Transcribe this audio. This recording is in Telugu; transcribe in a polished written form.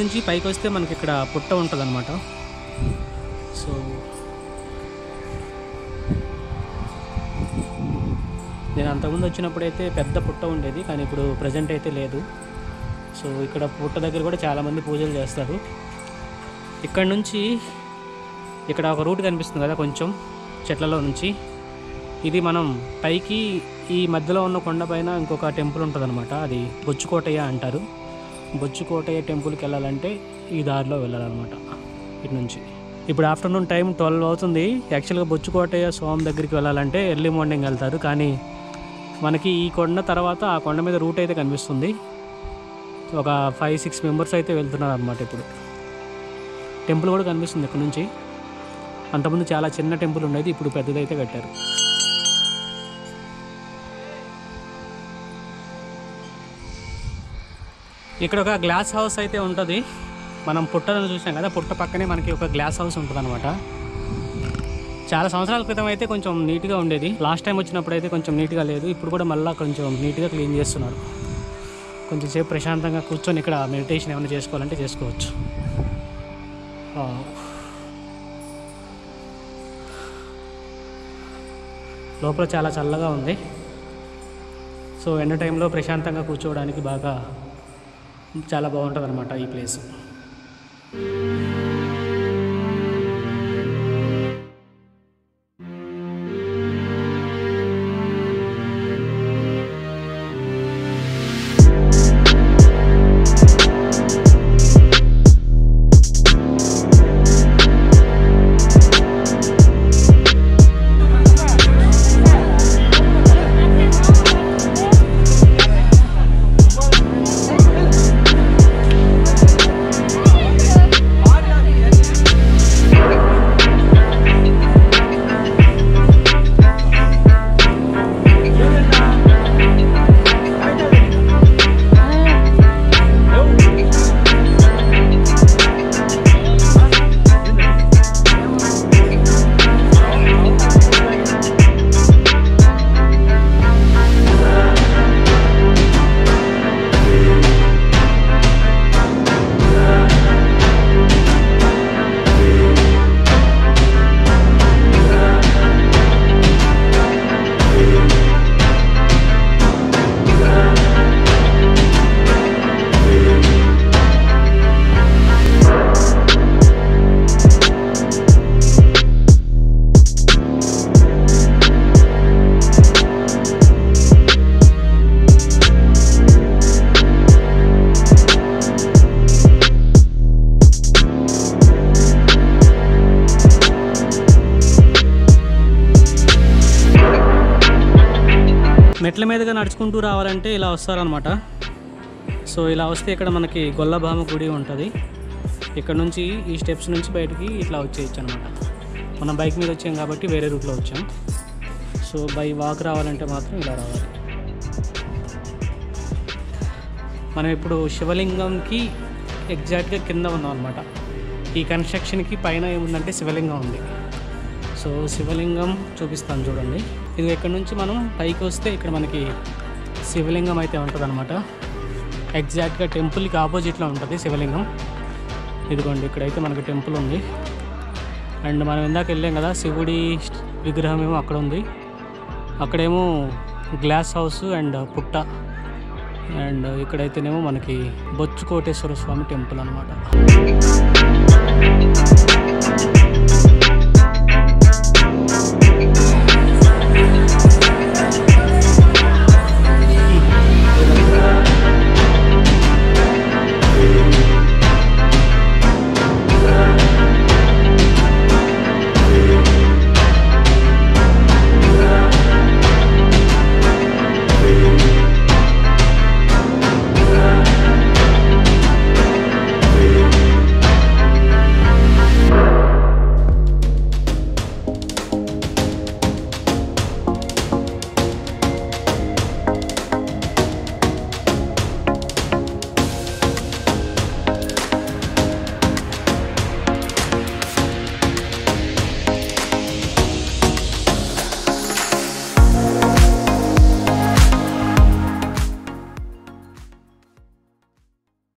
నుంచి పైకి వస్తే మనకి ఇక్కడ పుట్ట ఉంటుంది అనమాట. సో నేను అంతకుముందు వచ్చినప్పుడైతే పెద్ద పుట్ట ఉండేది, కానీ ఇప్పుడు ప్రజెంట్ అయితే లేదు. సో ఇక్కడ పుట్ట దగ్గర కూడా చాలామంది పూజలు చేస్తారు. ఇక్కడ నుంచి ఇక్కడ ఒక రూట్ కనిపిస్తుంది కదా కొంచెం చెట్లలో నుంచి, ఇది మనం పైకి ఈ మధ్యలో ఉన్న కొండ పైన ఇంకొక టెంపుల్ ఉంటుంది అనమాట. అది బొచ్చుకోటయ్య అంటారు. బొచ్చుకోటయ్య టెంపుల్కి వెళ్ళాలంటే ఈ దారిలో వెళ్ళాలన్నమాట ఇటు నుంచి. ఇప్పుడు ఆఫ్టర్నూన్ టైం 12 అవుతుంది. యాక్చువల్గా బొచ్చుకోటయ్య స్వామి దగ్గరికి వెళ్ళాలంటే ఎర్లీ మార్నింగ్ వెళ్తారు, కానీ మనకి ఈ కొండ తర్వాత ఆ కొండ మీద రూట్ అయితే కనిపిస్తుంది. ఒక 5-6 మెంబర్స్ అయితే వెళ్తున్నారు అనమాట. ఇప్పుడు టెంపుల్ కూడా కనిపిస్తుంది ఇక్కడ నుంచి. అంతకుముందు చాలా చిన్న టెంపుల్ ఉండేది, ఇప్పుడు పెద్దదైతే కట్టారు. ఇక్కడ ఒక గ్లాస్ హౌస్ అయితే ఉంటుంది. మనం పుట్టను చూసాం కదా, పుట్ట పక్కనే మనకి ఒక గ్లాస్ హౌస్ ఉంటుంది అనమాట. చాలా సంవత్సరాల క్రితం అయితే కొంచెం నీట్గా ఉండేది. లాస్ట్ టైం వచ్చినప్పుడు అయితే కొంచెం నీట్గా లేదు. ఇప్పుడు కూడా మళ్ళీ కొంచెం నీట్గా క్లీన్ చేస్తున్నారు. కొంచెం సేపు ప్రశాంతంగా కూర్చొని ఇక్కడ మెడిటేషన్ ఏమైనా చేసుకోవాలంటే చేసుకోవచ్చు. లోపల చాలా చల్లగా ఉంది. సో ఎండ టైంలో ప్రశాంతంగా కూర్చోవడానికి చాలా బాగుంటుంది అనమాట ఈ ప్లేస్. మెట్ల మీదుగా నడుచుకుంటూ రావాలంటే ఇలా వస్తారనమాట. సో ఇలా వస్తే ఇక్కడ మనకి గొల్లభామ గుడి ఉంటుంది. ఇక్కడ నుంచి ఈ స్టెప్స్ నుంచి బయటికి ఇట్లా వచ్చేయచ్చు అనమాట. మనం బైక్ మీద వచ్చాం కాబట్టి వేరే రూట్లో వచ్చాం. సో బై వాక్ రావాలంటే మాత్రం ఇలా రావాలి. మనం ఇప్పుడు శివలింగంకి ఎగ్జాక్ట్గా కింద ఉన్నాం అనమాట. ఈ కన్స్ట్రక్షన్కి పైన ఏముందంటే శివలింగం ఉంది. సో శివలింగం చూపిస్తాను చూడండి. ఇది ఇక్కడ నుంచి మనం పైకి వస్తే ఇక్కడ మనకి శివలింగం అయితే ఉంటుంది అనమాట. ఎగ్జాక్ట్గా టెంపుల్కి ఆపోజిట్లో ఉంటుంది శివలింగం. ఇదిగోండి ఇక్కడైతే మనకి టెంపుల్ ఉంది. అండ్ మనం ఇందాక వెళ్ళాం కదా, శివుడి విగ్రహం ఏమో అక్కడ ఉంది. అక్కడేమో గ్లాస్ హౌస్ అండ్ పుట్ట. అండ్ ఇక్కడైతేనేమో మనకి బొచ్చుకోటేశ్వర స్వామి టెంపుల్ అనమాట.